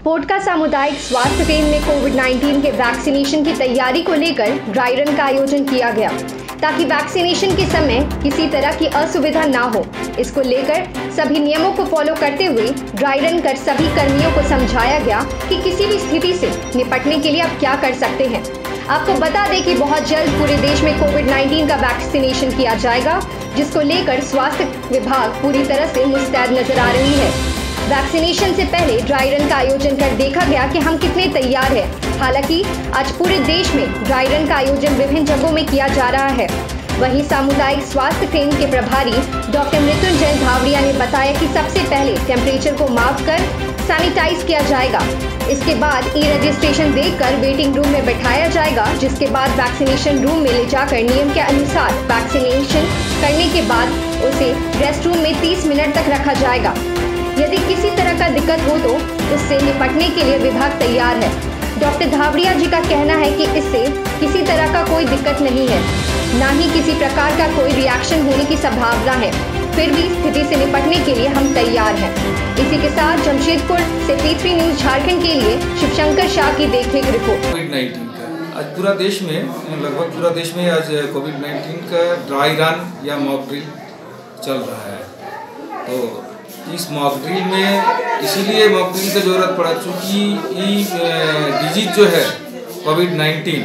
पोटका सामुदायिक स्वास्थ्य केंद्र में कोविड-19 के वैक्सीनेशन की तैयारी को लेकर ड्राई रन का आयोजन किया गया ताकि वैक्सीनेशन के समय किसी तरह की असुविधा ना हो। इसको लेकर सभी नियमों को फॉलो करते हुए ड्राई रन कर सभी कर्मियों को समझाया गया कि किसी भी स्थिति से निपटने के लिए आप क्या कर सकते हैं। आपको बता दें कि बहुत जल्द पूरे देश में कोविड-19 का वैक्सीनेशन किया जाएगा, जिसको लेकर स्वास्थ्य विभाग पूरी तरह से मुस्तैद नजर आ रही है। वैक्सीनेशन से पहले ड्राई रन का आयोजन कर देखा गया कि हम कितने तैयार हैं। हालांकि आज पूरे देश में ड्राई रन का आयोजन विभिन्न जगहों में किया जा रहा है। वहीं सामुदायिक स्वास्थ्य केंद्र के प्रभारी डॉक्टर मृत्युंजय धावड़िया ने बताया कि सबसे पहले टेम्परेचर को माप कर सैनिटाइज किया जाएगा। इसके बाद ई रजिस्ट्रेशन देकर वेटिंग रूम में बैठाया जाएगा, जिसके बाद वैक्सीनेशन रूम में ले जाकर नियम के अनुसार वैक्सीनेशन करने के बाद उसे रेस्ट रूम में 30 मिनट तक रखा जाएगा। यदि किसी तरह का दिक्कत हो तो उससे निपटने के लिए विभाग तैयार है। डॉक्टर धावड़िया जी का कहना है कि इससे किसी तरह का कोई दिक्कत नहीं है, ना ही किसी प्रकार का कोई रिएक्शन होने की संभावना है। फिर भी स्थिति से निपटने के लिए हम तैयार हैं। इसी के साथ जमशेदपुर से P3 न्यूज झारखंड के लिए शिवशंकर शाह की देखरेख रिपोर्ट। कोविड-19 का आज पूरा देश में लगभग पूरा देश में आज कोविड-19 का ड्राई रन या मॉक ड्रिल चल रहा है। तो इस मॉक ड्रिल में इसीलिए मॉक ड्रिल की ज़रूरत पड़ा चूँकि ये डिजीज जो है कोविड-19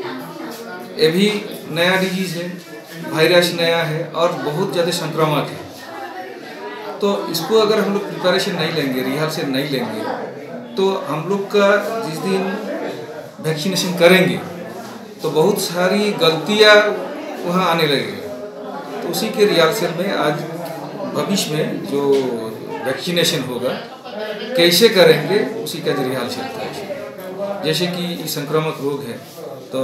ये भी नया डिजीज है, वायरस नया है और बहुत ज़्यादा संक्रामक है। तो इसको अगर हम लोग प्रिपरेशन नहीं लेंगे, रिहर्सल नहीं लेंगे, तो हम लोग का जिस दिन वैक्सीनेशन करेंगे तो बहुत सारी गलतियाँ वहाँ आने लगेगी। तो उसी के रिहर्सल में आज भविष्य में जो वैक्सीनेशन होगा कैसे करेंगे उसी का रिहर्सल चलता है। जैसे कि संक्रामक रोग है तो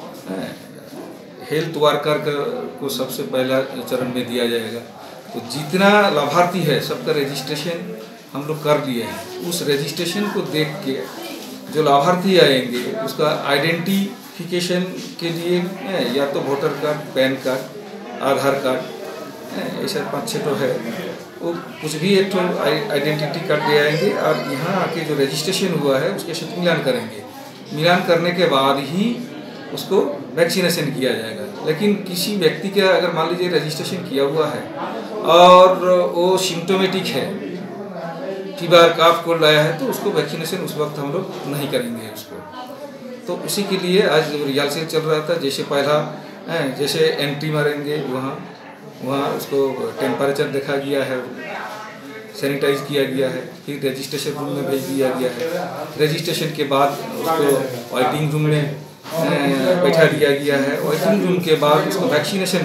हेल्थ वर्कर को सबसे पहला चरण में दिया जाएगा। तो जितना लाभार्थी है सबका रजिस्ट्रेशन हम लोग कर लिए हैं। उस रजिस्ट्रेशन को देख के जो लाभार्थी आएंगे उसका आइडेंटिफिकेशन के लिए या तो voter card, PAN card, Aadhaar card, ऐसा 5-6 तो है, वो कुछ भी एक तो आइडेंटिटी कार्ड ले आएंगे और यहाँ आके जो रजिस्ट्रेशन हुआ है उसके साथ मिलान करेंगे। मिलान करने के बाद ही उसको वैक्सीनेशन किया जाएगा। लेकिन किसी व्यक्ति का अगर मान लीजिए रजिस्ट्रेशन किया हुआ है और वो सिम्टोमेटिक है, फीवर, काफ, कोल्ड आया है, तो उसको वैक्सीनेशन उस वक्त हम लोग नहीं करेंगे उसको। तो उसी के लिए आज रिहर्सल चल रहा था। जैसे पहला जैसे एंट्री मारेंगे वहाँ उसको टेम्परेचर देखा गया है, सैनिटाइज किया गया है, फिर रजिस्ट्रेशन रूम में भेज दिया गया है। रजिस्ट्रेशन के बाद उसको वेटिंग रूम में बैठा दिया गया है। वेटिंग रूम के बाद उसको वैक्सीनेशन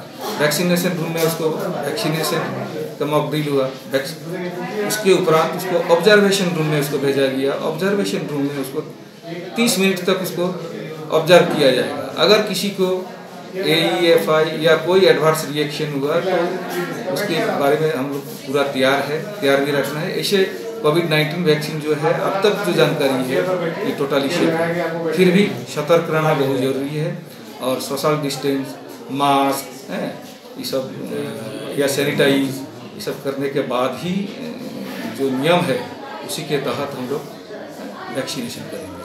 रूम में उसको वैक्सीनेशन का मॉक ड्रिल हुआ। उसके उपरांत उसको ऑब्जर्वेशन रूम में उसको भेजा गया। ऑब्जर्वेशन रूम में उसको 30 मिनट तक उसको ऑब्जर्व किया जाएगा। अगर किसी को AEFI या कोई एडवर्स रिएक्शन हुआ तो उसके बारे में हम लोग पूरा तैयार भी रखना है। ऐसे कोविड-19 वैक्सीन जो है अब तक जो जानकारी है ये टोटली सेफ है। फिर भी सतर्क रहना बहुत ज़रूरी है और सोशल डिस्टेंस, मास्क ये सब या सैनिटाइज ये सब करने के बाद ही जो नियम है उसी के तहत हम लोग वैक्सीनेशन करेंगे।